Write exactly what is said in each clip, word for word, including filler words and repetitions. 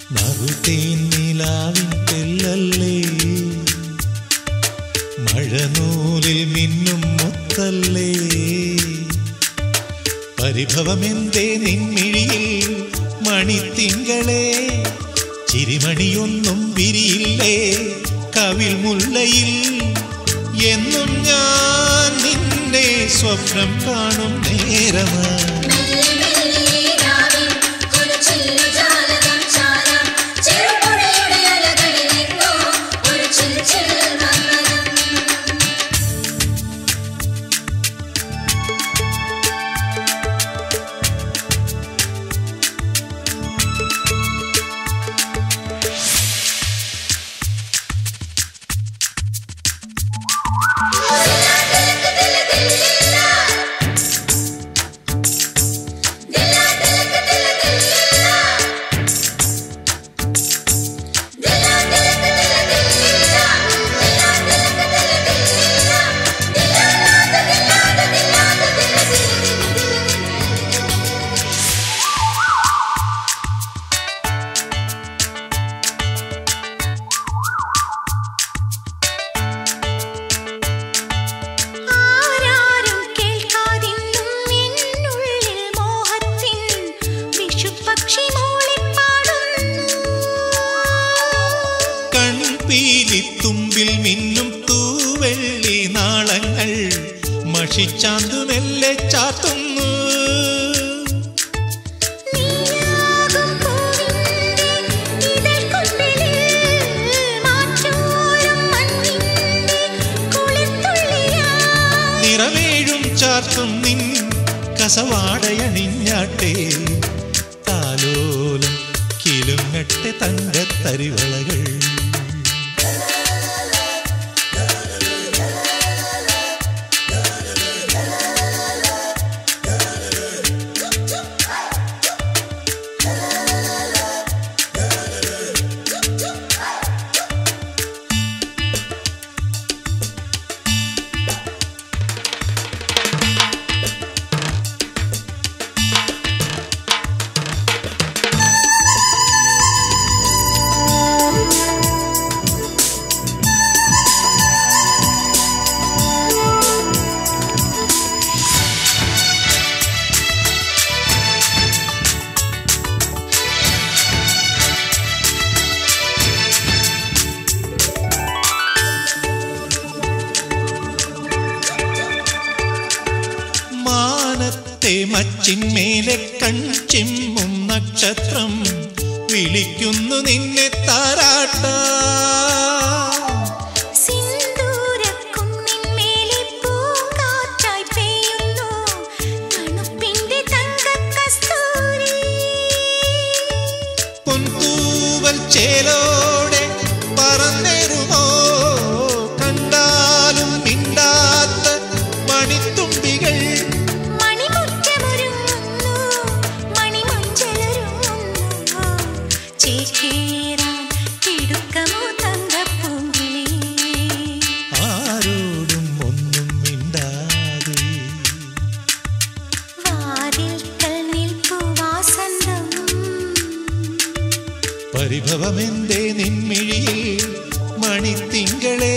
നറുതേൻ നിലാവിൻ തെല്ലല്ലേ, മഴനൂലിൽ മിന്നും മുത്തല്ലേ, പരിഭവമെന്തേ നിൻമിഴിയിൽ മണിത്തിങ്കളെ, ചിരിമണിയൊന്നും വിരിയില്ലേ കവിൾ മുല്ലയിൽ, എന്നും ഞാൻ നിന്നെ സ്വപ്നം കാണും നേരമാ. തുമ്പിൽ മിന്നും തൂവെള്ളി നാളങ്ങൾ മഷിച്ചാന്തുമെല്ലെ ചാത്തുന്നു. നിറമേഴും ചാർത്തും നിൻ കസവാടയണിഞ്ഞാട്ടെ, താലോലം കിലുങ്ങട്ടെ തങ്കത്തരിവളകൾ. മച്ചിന്മേലെ കൺചിമ്മും നക്ഷത്രം വിളിക്കുന്നു നിന്നെ താരാട്ട. സിന്ദൂരക്കുന്നിന്മേലെ പൂങ്കാറ്റായി പെയ്യുന്നു തണുപ്പിന്റെ തങ്കക്കസ്തൂരി. പൊൻതൂവൽ ചേലോടെ പറന്നേറുമോ കണ്ടാലും മിണ്ടാത്ത മണിത്തുമ്പികൾ. ആരോടും ഒന്നും മിണ്ടാതെ പരിഭവമെന്തേ നിൻമിഴിയിൽ മണിത്തിങ്കളെ,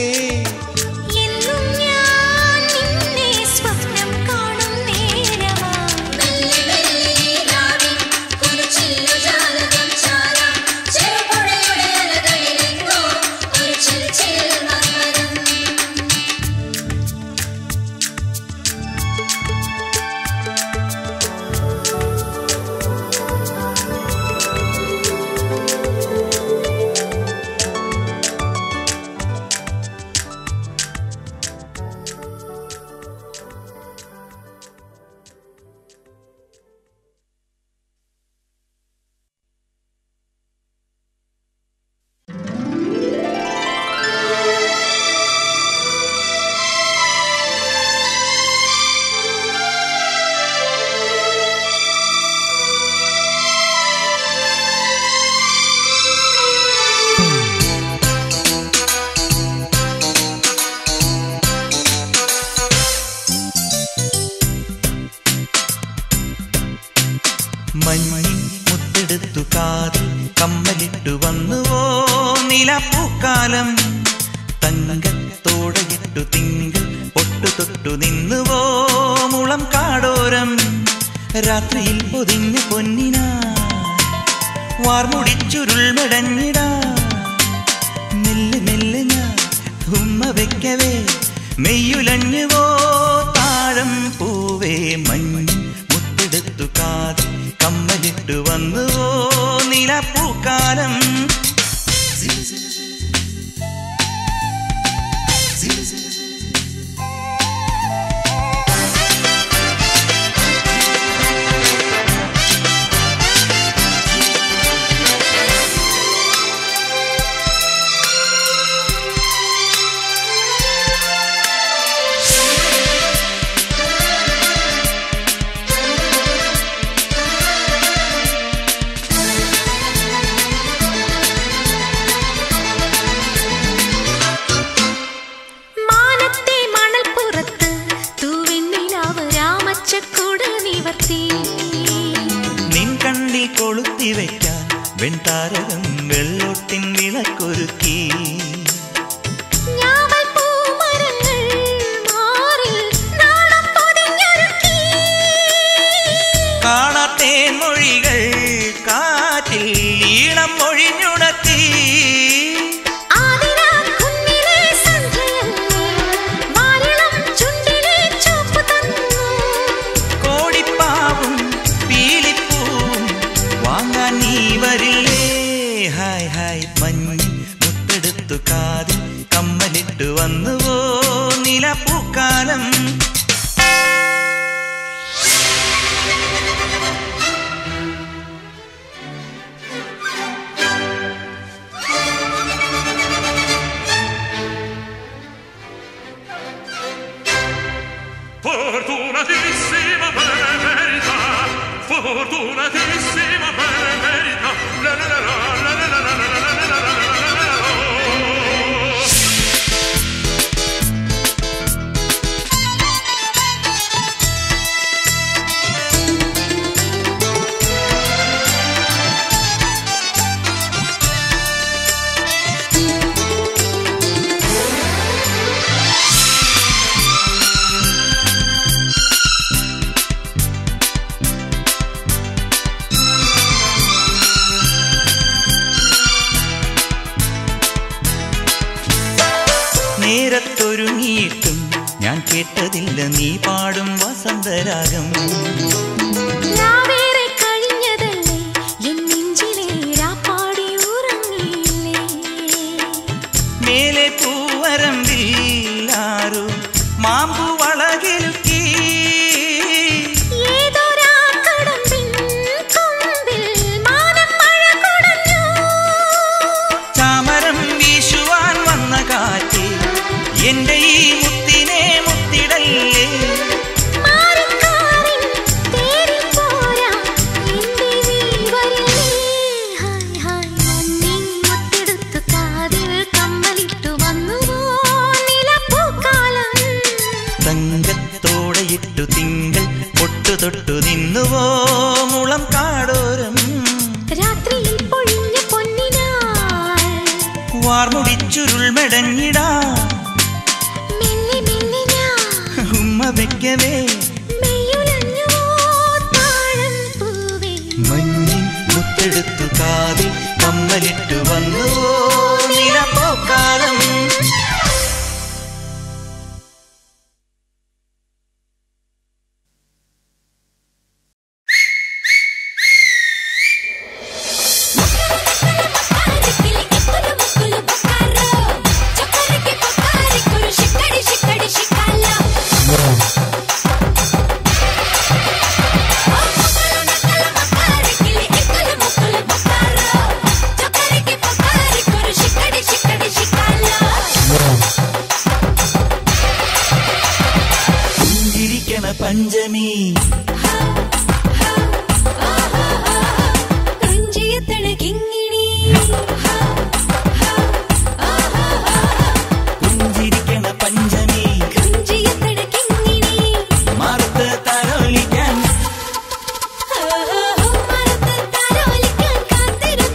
കാതിൽ കമ്മലിട്ടു വന്നുവോ നിലപ്പൂക്കാലം. തങ്കത്തോടയിട്ടു തിങ്കൾ പൊട്ടു തൊട്ടു നിന്നുവോ മുളം കാടോരം. രാത്രിയിൽ പൊതിഞ്ഞ പൊന്നിനാ വാർമുടിച്ചുരുൾ മെടഞ്ഞിടാ. മെല്ലെ മെല്ലെ ഞാൻ ഉമ്മ വെക്കവേ മെയ്യുലഞ്ഞുവോ താഴം പൂവേ. മഞ്ഞ് മുത്തെടുത്തു കാതിൽ കമ്മലിട്ടു വന്നുവോ നിലപ്പൂക്കാലം. വെക്കാൻ വെൺതാരകം വെള്ളോട്ടിൻ വിളക്കൊരുക്കി. കാണാത്തേൻ മൊഴികൾ കാറ്റിൽ ഈണം മൊഴിഞ്ഞുണർത്തി. കോടിപ്പാവും പീലിപ്പൂവും വാങ്ങാൻ നീ വരില്ലേ. ഹായ് ഹായ് മഞ്ഞ് മുത്തെടുത്തു കാതിൽ കമ്മലിട്ടു വന്നുവോ നിലപ്പൂക്കാലം. Fortunatissima per verità, fortunatissima per verità, la la la la la la la la la la la la. നേരത്തൊരുങ്ങിയിട്ടും ഞാൻ കേട്ടതില്ല നീ പാടും വസന്തരാഗം. മേലെ പൂവരമ്പിൽ ആരോ മാമ്പു വളകിലുക്കി. ചാമരം വീശുവാൻ വന്ന കാറ്റ് എന്റെ ഈ മുത്തിനെ മുത്തിടല്ലേ. തങ്കത്തോടെയിട്ടു തിങ്കൾ പൊട്ടു തൊട്ടു നിന്നുവോ മുളം കാടോരം. രാത്രിയിൽ പൊഴിഞ്ഞ പൊന്നിനാൾ വാർമുടിച്ചുരുൾ മെടഞ്ഞിടാ. ഉമ്മ വെക്കവേ മഞ്ഞിൻ മുത്തെടുത്തു കാതിൽ കമ്മലിട്ടു വന്നുവോ നിലപ്പൂക്കാലം. പഞ്ചമി പുഞ്ചിരിക്കണ പഞ്ചമി മറുത്ത് തലോലിക്കാൻ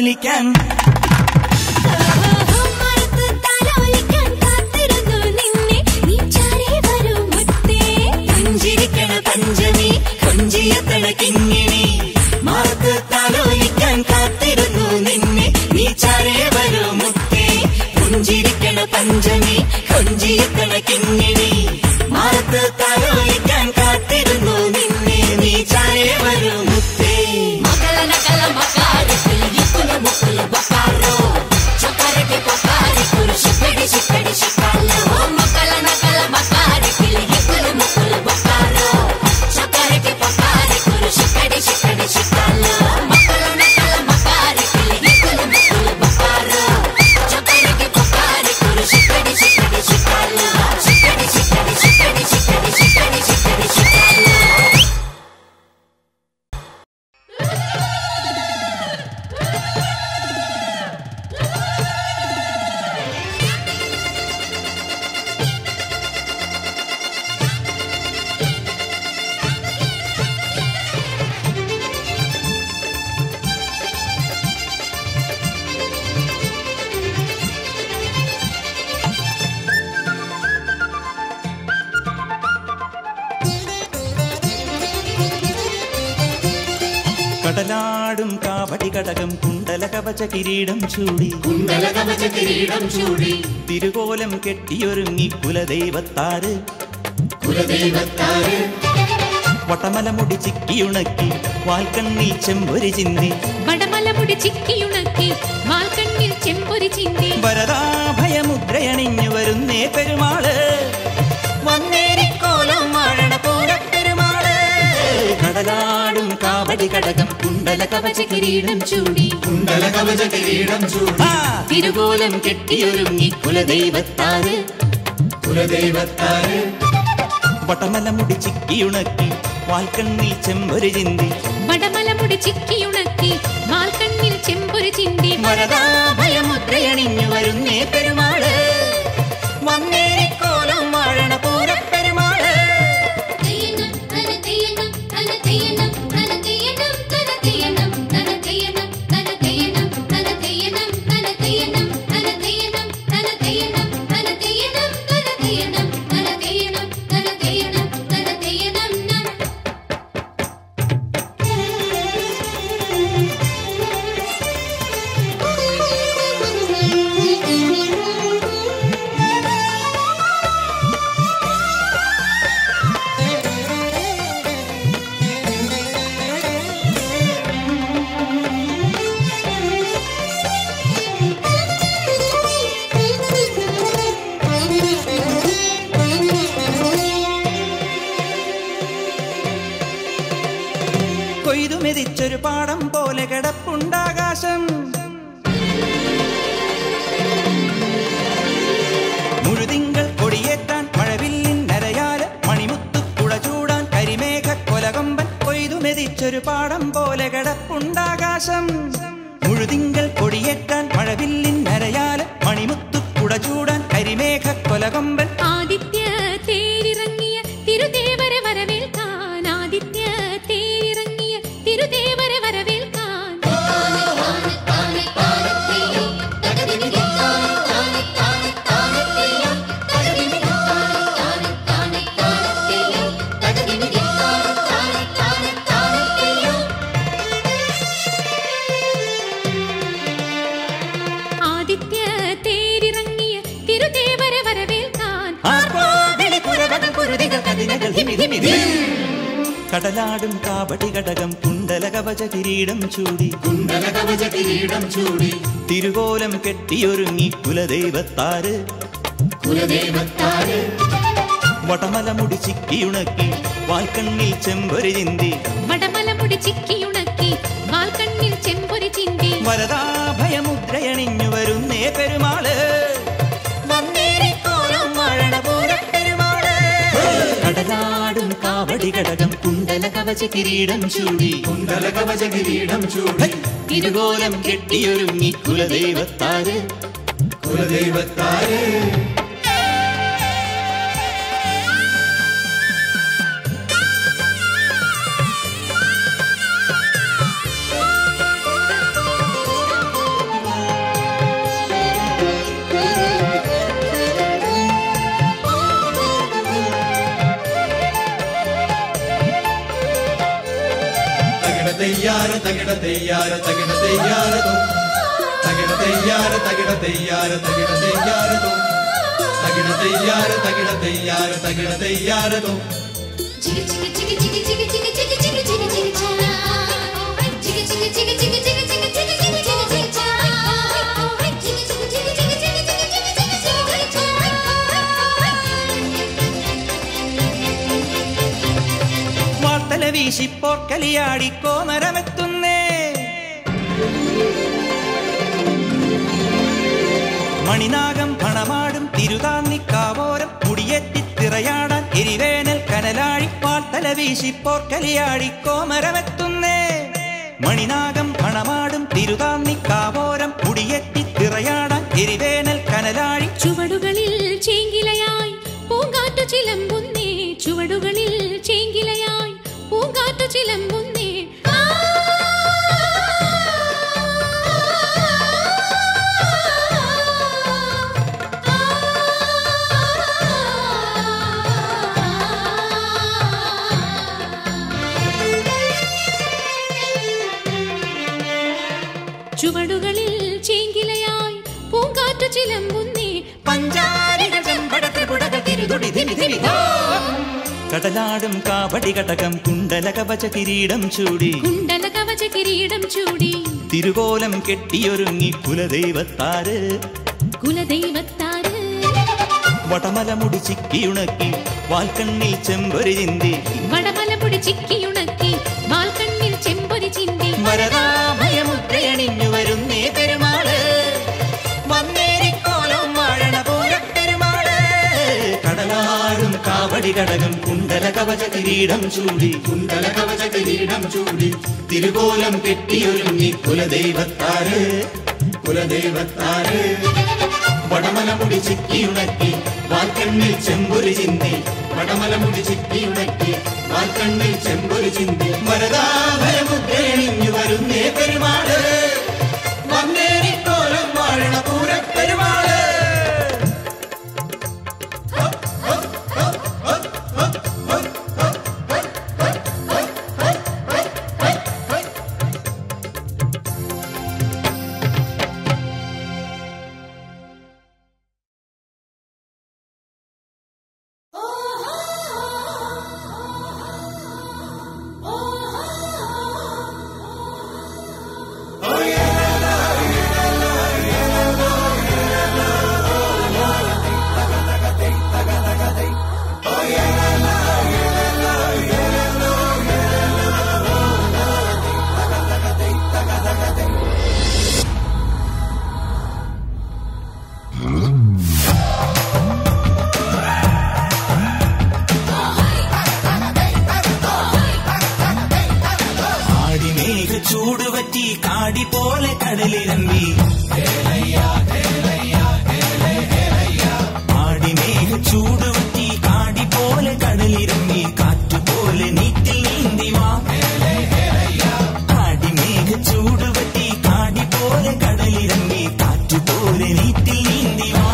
താലോലിക്കാൻ പുഞ്ചിരിക്കണ പഞ്ചമി കൊഞ്ചിയത്തണ കിങ്ങിണി മാർക്ക് താലോലിക്കാൻ കാത്തിരുന്നു നിന്നെ നീ ചാരേ വരൂ മുത്തേ പുഞ്ചിരിക്കണ പഞ്ചമി കൊഞ്ചിയത്തണ കിങ്ങിണി മാർക്ക് താലോലിക്കാൻ കാത്തിരുന്നു നിന്നെ നീ ചാരേ വരൂ മുത്തേ കടലാടും കാവടി കടകം കുണ്ടല കവച കിരീടം ചൂടി കുണ്ടല കവച കിരീടം ചൂടി തിരുകോലം കെട്ടിയൊരുങ്ങി കുലദൈവത്താര് കുലദൈവത്താര് വടമലമുടി ചിക്കിയുണക്കി വാൽക്കണ്ണിൽ ചെമ്പൊരി ചിന്തി വടമലമുടി ചിക്കിയുണക്കി വാൽക്കണ്ണിൽ ചെമ്പൊരി ചിന്തി വരദാഭയമുദ്രയണിഞ്ഞു വരുന്നേ പെരുമാള് വന്നേരിക്കോലം വാഴണ പോലെ പെരുമാള് കടലാടും കാവടി കടകം കുണ്ടല കവച കിരീടം ചൂടി കുണ്ടല കവച കിരീടം ചൂടി തിരുകോലം കെട്ടിയൊരുങ്ങി കുലദൈവത്താര് കുലദൈവത്താര് വടമലമുടി ചിക്കിയുണക്കി വാൽക്കണ്ണിൽ ചെമ്പൊരി ചിന്തി വടമലമുടി ചിക്കിയുണക്കി വാൽക്കണ്ണിൽ ചെമ്പൊരി ചിന്തി വരദാഭയമുദ്രയണിഞ്ഞു വരുന്നേ പെരുമാള് വന്നേരിക്കോലം വാഴണ പോലെ പെരുമാള് കൊയ്തുമെതിച്ചൊരു പാടം പോലെ കിടപ്പുണ്ടാകാശം മുഴുതിങ്കൾ കൊടിയേറ്റാൻ മഴവില്ലിൻ നരയാല് മണിമുത്തു കുട ചൂടാൻ കരിമേഘ കൊലകൊമ്പൻ കൊയ്തുമെതിച്ചൊരു പാടം പോലെ കിടപ്പുണ്ടാകാശം മുഴുതിങ്കൾ കൊടിയേറ്റാൻ മഴവില്ലിൻ നരയാല് മണിമുത്തു കുട ചൂടാൻ കരിമേഘ കൊലകൊമ്പൻ ആദിത്യ തേരിറങ്ങിയ തിരുദേവരെ വരവേൽക്കാൻ ആദിത്യ തേരിറങ്ങിയ തിരുദേവരെ വരവേൽക്കാൻ ആദിത്യ തേരിറങ്ങിയ തിരുദേവരെ വരവേൽക്കാൻ കടലാടും കാവടി കടകം കുണ്ടല കവച കിരീടം ചൂടി കുണ്ടല കവച കിരീടം ചൂടി തിരുകോലം കെട്ടിയൊരുങ്ങി കുലദൈവത്താര് കുലദൈവത്താര് വടമലമുടി ചിക്കിയുണക്കി വാൽക്കണ്ണിൽ ചെമ്പൊരി ചിന്തി വടമലമുടി ചിക്കിയുണക്കി വാൽക്കണ്ണിൽ ചെമ്പൊരി ചിന്തി വരദാഭയമുദ്രയണിഞ്ഞു വരുന്നേ പെരുമാള് വന്നേരിക്കോലം വാഴണ പോലെ പെരുമാള് കടലാടും കാവടി കടകം കുണ്ടല കവച കിരീടം ചൂടി കുണ്ടല കവച കിരീടം ചൂടി തിരുകോലം കെട്ടിയൊരുങ്ങി കുലദൈവത്താര് കുലദൈവത്താര് തെയ്യാര തകിട തെയ്യാര തകിട തെയ്യാരതോ തകിട തെയ്യാര തകിട തെയ്യാര തകിട തെയ്യാരതോ തകിട തെയ്യാര തകിട തെയ്യാര തകിട തെയ്യാരതോ വാർത്തല വീശിപ്പോർ കലിയാടി കോമരമെത്തുന്നേ മണിനാഗം പണമാടും തിരുതാന്നിക്കാവോരം മുടിയെത്തിത്തിറയാടാൻ എരിവേനൽ കനലാഴി വാർത്തല വീശിപ്പോർ കലിയാടി കോമരമെത്തുന്നേ മണിനാഗം പണമാടും തിരുതാന്നിക്കാവോരം മുടിയെത്തിത്തിറയാടാൻ എരിവേനൽ കനലാഴി ചുവടുകളിൽ ചേങ്കിലയായി പൂങ്കാറ്റു ചിലമ്പുന്നേ ചുവടുകളിൽ ചേങ്കിലയായി പൂങ്കാറ്റു ചിലമ്പുന്നേ ചുവടുകളിൽ ചേങ്കിലയായി പൂങ്കാറ്റു ചിലമ്പുന്നേ പഞ്ചാരികൾ ചെമ്പടത്രിപുടകൾ തിരുതുടി ധിമി ധിമി കടലാടും കാവടി കടകം കുണ്ടല കവച കിരീടം ചൂടി കുണ്ടല കവച കിരീടം ചൂടി തിരുകോലം കെട്ടിയൊരുങ്ങി കുലദൈവത്താര് കുലദൈവത്താര് വടമലമുടി ചിക്കിയുണക്കി വാൽക്കണ്ണിൽ ചെമ്പൊരി ചിന്തി വടമലമുടി ചിക്കിയുണക്കി വാൽക്കണ്ണിൽ ചെമ്പൊരി ചിന്തി വരദാഭയമുദ്രയണിഞ്ഞു വരുന്നേ പെരുമാള് വന്നേരിക്കോലം വാഴണ പൂരപ്പെരുമാള് കടലാടും കാവടി കടകം കുണ്ടല കവച കിരീടം ചൂടി കുണ്ടല കവച കിരീടം ചൂടി തിരുകോലം കെട്ടിയൊരുങ്ങി കുലദൈവത്താര് കുലദൈവത്താര് വടമലമുടി ചിക്കിയുണക്കി വാൽക്കണ്ണിൽ ചെമ്പൊരു ചിന്തി വടമലമുടി ചിക്കിയുണക്കി വാൽക്കണ്ണിൽ ചെമ്പൊരു ചിന്തി വരദാഭയമുദ്രയണിഞ്ഞു വരുന്നേ പെരുമാള് വന്നേരിക്കോലം വാഴണ പൂരപ്പെരുമാള് ചൂടുപറ്റി കാടി പോലെ കടലിറങ്ങി ആടിമേഘ ചൂടുപറ്റി കാടി പോലെ കടലിറങ്ങി കാറ്റുപോലെ നീറ്റിൽ നീന്തി വാ ആടിമേഘ ചൂടുപറ്റി കാടി പോലെ കടലിറങ്ങി കാറ്റുപോലെ നീറ്റിൽ നീന്തി വാ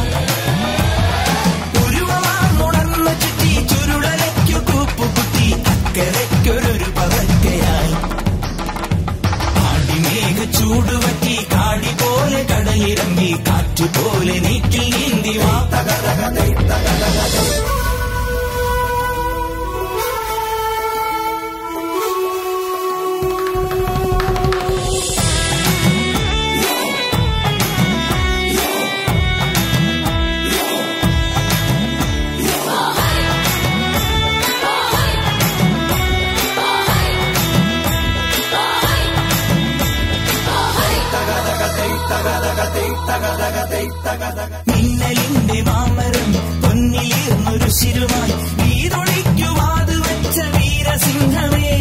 ഉരുവമാർന്നുണർന്നു ചുറ്റി ചുരുളലയ്ക്കു കൂപ്പുകുത്തി അക്കരയ്ക്കൊരു പവക്കയായി ചൂടുപറ്റി കാടി പോലെ കടലിറങ്ങി കാറ്റുപോലെ നീറ്റിൽ നീന്തി വാ തകതകതൈ തകതകതൈ മിന്നലിന്റെ മാമരം പൊന്നിലിർന്നൊരു ശിരുമായി വീതൊളിക്കുവാത് വെച്ച വീരസിംഹമേ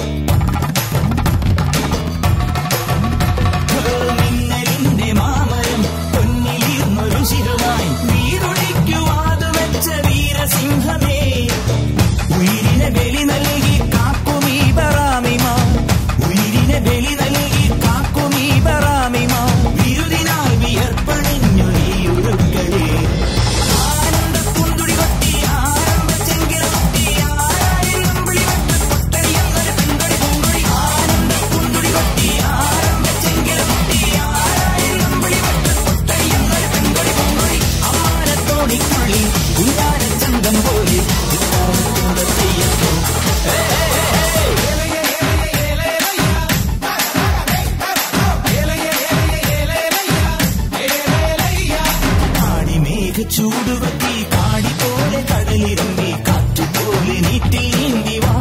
മിന്നലിന്റെ മാമരം പൊന്നിലിർന്നൊരു ശിരുമായി വീതൊളിക്കുവാത് വെച്ച വീരസിംഹമേ ഉയിരിനെ ബലി നൽകി കാക്കുമീ ബറാമിമാ ഉയിരിനെ ബലി നൽകി കാക്കുമീ ബറാമിമാ വിരുദിനാൽ വിയർപ്പണിഞ്ഞു നീ ഉരുക്കളേ ആനന്ദ കുന്തുടി കൊത്തി ആരംഭ ചൂടുവത്തി കാടി പോലെ കടലിറങ്ങി കാറ്റുപോലെ നീട്ടിൽ നീന്തി വാ.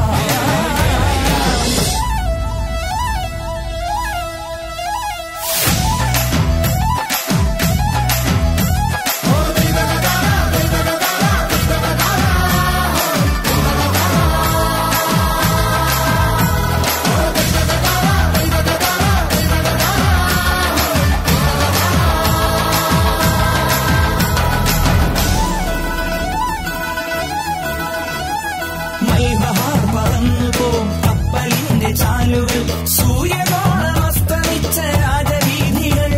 മൽബഹാർ പറന്നു പോം കപ്പലിന്റെ ചാലുകൾ സൂര്യനോളം അസ്തമിച്ച രാജവീഥികൾ.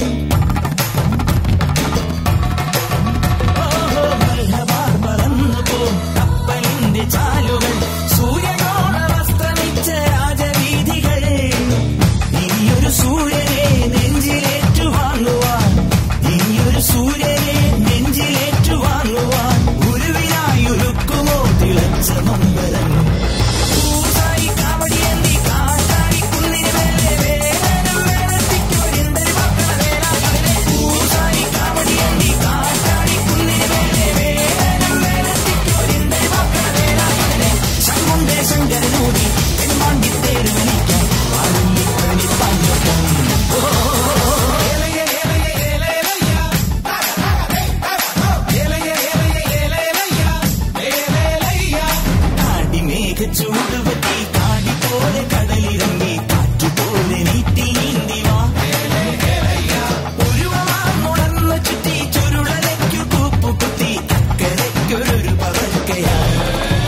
ഓഹോ മൽബഹാർ പറന്നു പോം കപ്പലിന്റെ ചാലുകൾ സൂര്യനോളം അസ്തമിച്ച രാജവീഥികൾ. ഇനിയൊരു സൂര്യനെ നെഞ്ചിലേറ്റുവാങ്ങുവാൻ ഇനിയൊരു സൂര്യനെ നെഞ്ചിലേറ്റുവാങ്ങുവാൻ ഉരുവിനായൊരുക്കുമോ തിളച്ച നമ്പരം. പൂസായി കാവടിയേന്തി കാറ്റാടി കുന്നിന് മേലെ വേലനം വേലത്തിക്കൊരിന്തരി മക്കള വേലാകലെ. പൂസായി കാവടിയേന്തി കാറ്റാടി കുന്നിന് മേലെ വേലനം വേലത്തിക്കൊരിന്തരി മക്കള വേലാകലെ. ശങ്കുണ്ടേ ശങ്കരനൂതി പെൺമാണ്ടി തേരുവനിക്കാൻ പാടുള്ളി പഴനിപ്പാഞ്ഞൊപ്പം. ചൂടുപറ്റി കാടി പോലെ കടലിറങ്ങി കാറ്റുപോലെ നീട്ടി നീന്തി വാ. ഉരുവമാർന്നുണർന്നു ചുറ്റി ചുരുളരയ്ക്കു കൂപ്പുകുത്തി അക്കരയ്ക്കൊരു പവർക്കയാണ്.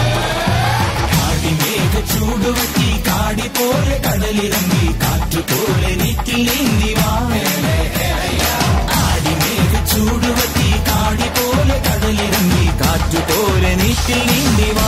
കാടിമേഘ ചൂടുപറ്റി കാടി പോലെ കടലിറങ്ങി കാറ്റുപോലെ നീട്ടി നീന്തി വാ. ആടിമേഘ ചൂടുപറ്റി കാടി പോലെ കടലിറങ്ങി കാറ്റുപോലെ നീട്ടി നീന്തി വാ.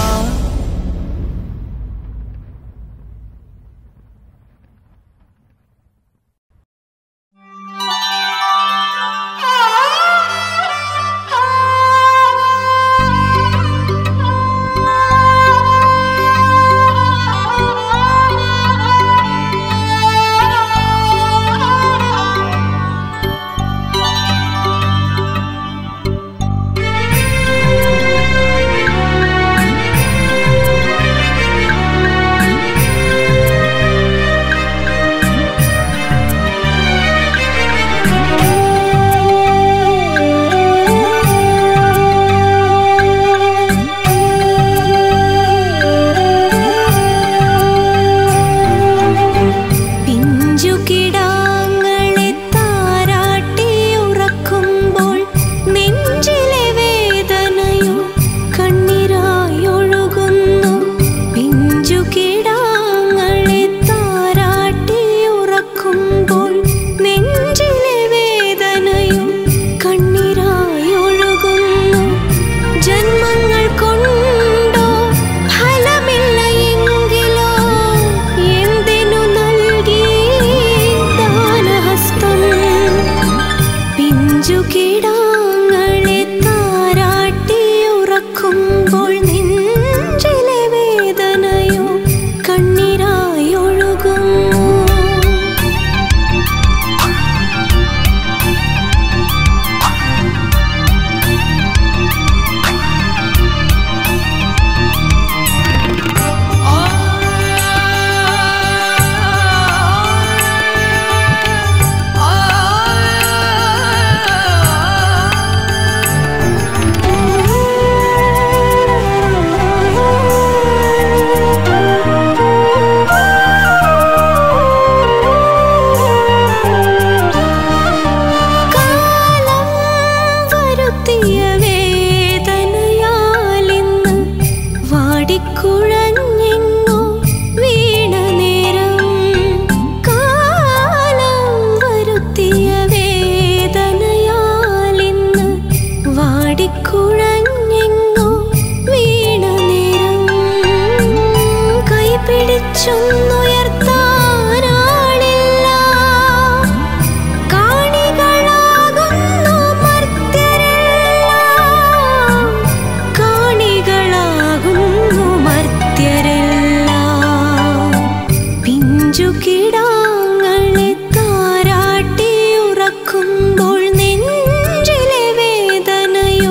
ുമ്പോൾ നെഞ്ചിലെ വേദനയും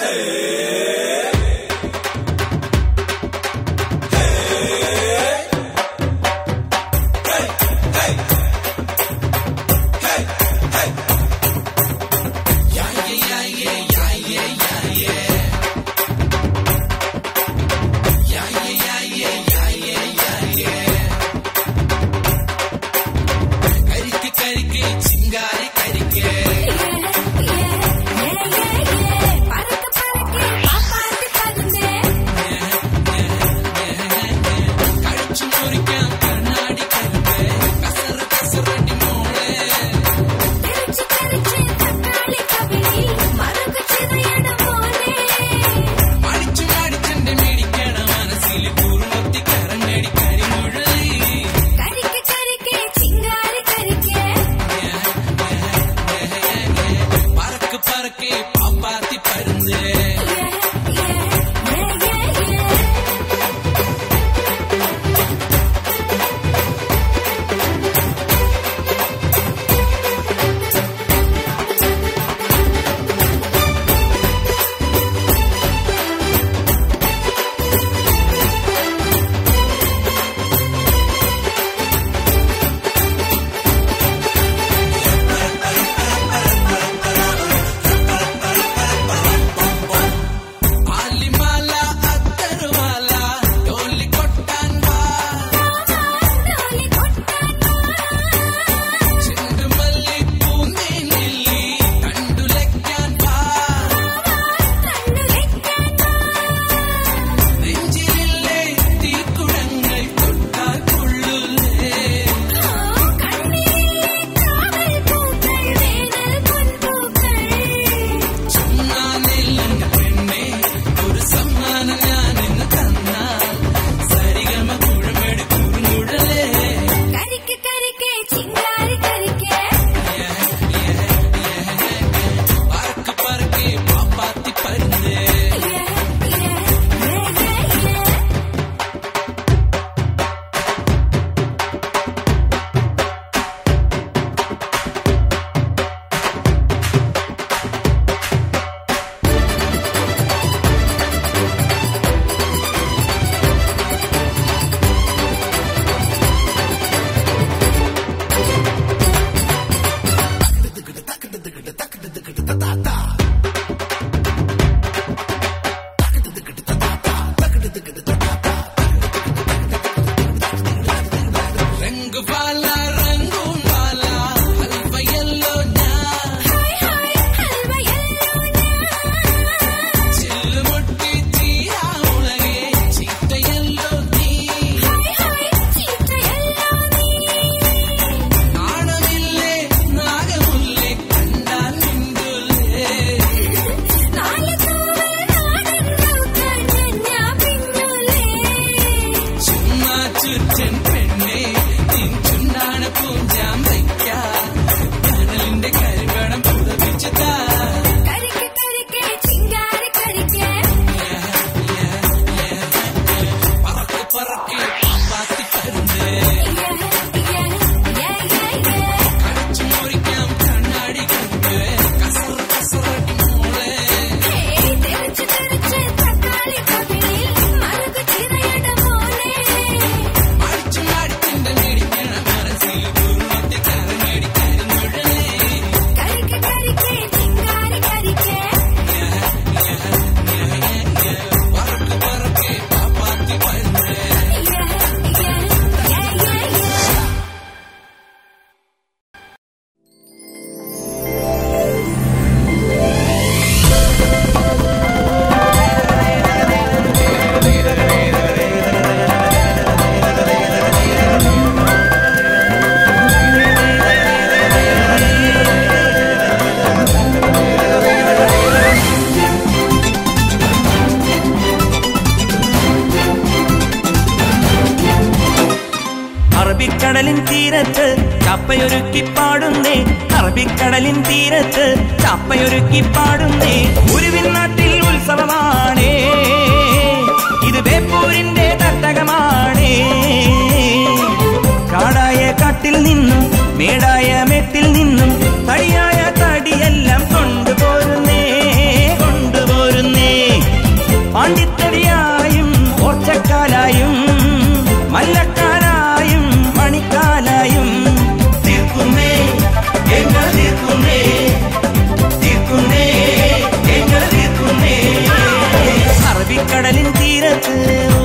അറബിക്കടലിൻ തീരത്ത് ചാപ്പയൊരുക്കി പാടുന്നേ, അറബിക്കടലിൻ തീരത്ത് ചാപ്പയൊരുക്കി പാടുന്നേ. ഉരുവിൻ നാട്ടിൽ ഉത്സവമാണേ, ഇത് ബേപ്പൂരിന്റെ തട്ടകമാണേ. കാടായ കാട്ടിൽ നിന്നും മേടായ മെത്തിൽ നിന്നും തടിയായ തടിയെല്ലാം കൊണ്ടുപോരുന്നേ കൊണ്ടുപോരുന്നേ. പാണ്ടിത്തടിയായും ഓർച്ചക്കാലായും മല്ലക്കാലായും മണിക്കാലായും തീർക്കുന്നേ എങ്ങൾ തീർക്കുന്നേ തീർക്കുന്നേ എങ്ങൾ തീർക്കുന്നേ അറബിക്കടലിൻ തീരത്ത്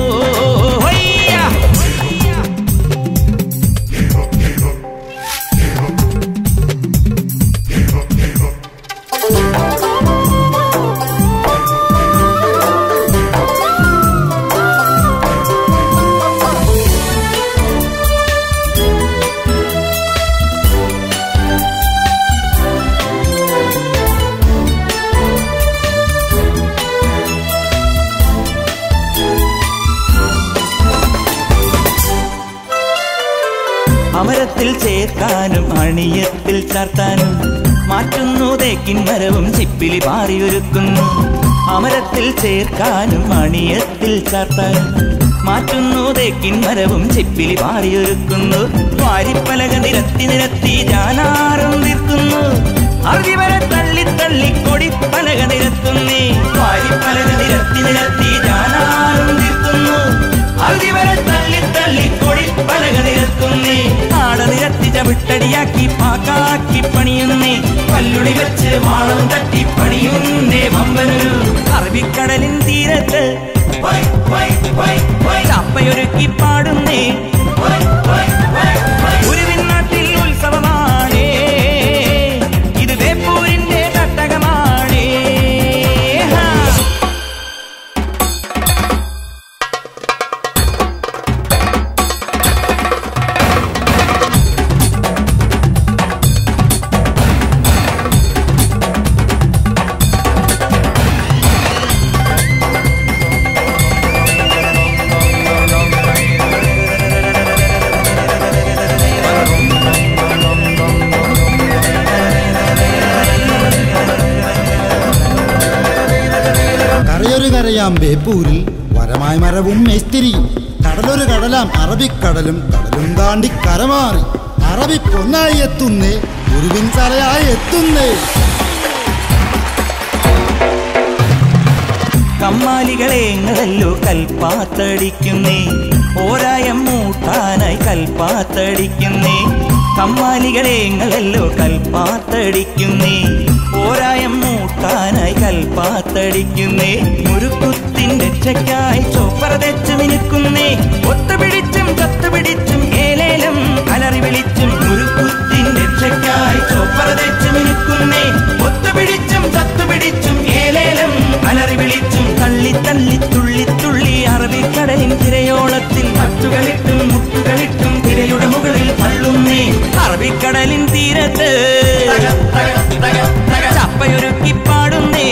അമരത്തിൽ ചേർക്കാനും അണിയത്തിൽ ചാർത്താനും മാറ്റുന്നു തേക്കിൻ മരവും ചിപ്പിലി പാറിയൊരുക്കുന്നു അമരത്തിൽ ചേർക്കാനും അണിയത്തിൽ ചാർത്താനും മാറ്റുന്നു തേക്കിൻ മരവും ചിപ്പിലി പാറിയൊരുക്കുന്നു വാരിപ്പലക നിരത്തി നിരത്തി ജാനാരം തീർക്കുന്നു അറിവരെ തള്ളി തള്ളി കൊടിപ്പലക നിരത്തുന്നേ വാരിപ്പലക നിരത്തി നിരത്തി ജാനാരം തീർക്കുന്നു അറിവരെ തള്ളി തള്ളി കൊടിപ്പലക നിരത്തുന്നേ ആട നിരത്തി ചവിട്ടടിയാക്കി പാക്കാക്കി പണിയുന്നേ കല്ലുടി വെച്ച് വാളം തട്ടി പണിയുന്നേ വമ്പനൊരു അറബിക്കടലിൻ തീരത്ത് ചാപ്പയൊരുക്കി പാടുന്നേ ഒരു നാട്ടിൽ ഉത്സവമാണേ ഇത് വേപ്പൂരിന്റെ തട്ടകമാണേ കരയാം ബേപ്പൂരിൽ വരമായ മരവും മേസ്തിരിയും കടലൊരു കടലാം അറബിക്കടലും കടലും താണ്ടി കരമാറി അറബി പൊന്നായി എത്തുന്നേ ഗുരുവിൻ തലയായി എത്തുന്നേ കമ്മാലികളെങ്ങളല്ലോ കൽപ്പാത്തടിക്കുന്നേ ഓരായം മൂട്ടാനായി കൽപ്പാത്തടിക്കുന്നേ കമ്മാലികളെങ്ങളല്ലോ കൽപ്പാത്തടിക്കുന്നേ ഓരായം മൂട്ടാനായി കൽപ്പാത്തടിക്കുന്നേ മുരുക്കുത്തിൻ രക്ഷയ്ക്കായി ചോപ്പറ തെച്ചു മിനുക്കുന്നേ ഒത്തുപിടിച്ചും ചത്തുപിടിച്ചും ഏലേലം അലറി വിളിച്ചും മുരുക്കുത്തിൻ രക്ഷയ്ക്കായി ചോപ്പറ തെച്ചു മിനുക്കുന്നേ ഒത്തുപിടിച്ചും ചത്തുപിടിച്ചും ഏലേലം അലറി വിളിച്ചും തള്ളി തള്ളി തുള്ളി തുള്ളി അറബിക്കടലിൻ തിരയോളത്തിൽ മറ്റുകളിട്ടും മുട്ടുകളിട്ടും തിരയുടെ മുകളിൽ തള്ളുന്നേ അറബിക്കടലിൻ തീരത്ത് ചപ്പയൊരുക്കി പാടുന്നേ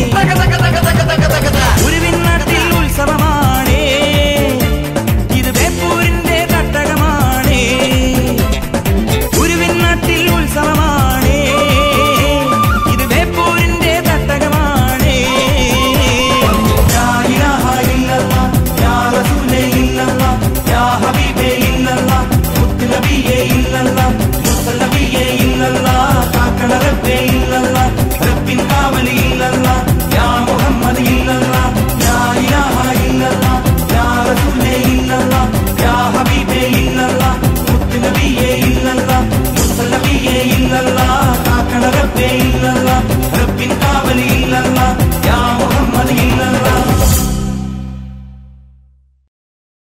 ഒരു നാട്ടിൽ ഉത്സവമാണേ ഇത് വേപ്പൂരിന്റെ തട്ടകമാണേ ഒരു നാട്ടിൽ ഉത്സവമാണേ ഇത് വേപ്പൂരിന്റെ തട്ടകമാണേ യാ ഇലാഹ ഇല്ലല്ലാഹ് യാ റസൂലേ ഇല്ലല്ലാഹ് യാ ഹബീബേ ഇല്ലല്ലാഹ് മുത്ത് നബിയേ ഇല്ലല്ലാഹ് മുസല്ലബിയേ ഇല്ലല്ലാഹ് കാക്കണ റബ്ബേ ഇല്ലല്ലാഹ് റബ്ബിൻ കാവലി ഇല്ലല്ലാഹ് യാ മുഹമ്മദ് ഇല്ലല്ലാഹ് യാ ഇലാഹ ഇല്ലല്ലാഹ് യാ റസൂലേ ഇല്ലല്ലാഹ് യാ ഹബീബേ ഇല്ലല്ലാഹ് മുത്ത് നബിയേ ഇല്ലല്ലാഹ് മുസല്ലബിയേ ഇല്ലല്ലാഹ് കാക്കണ റബ്ബേ ഇല്ലല്ലാഹ്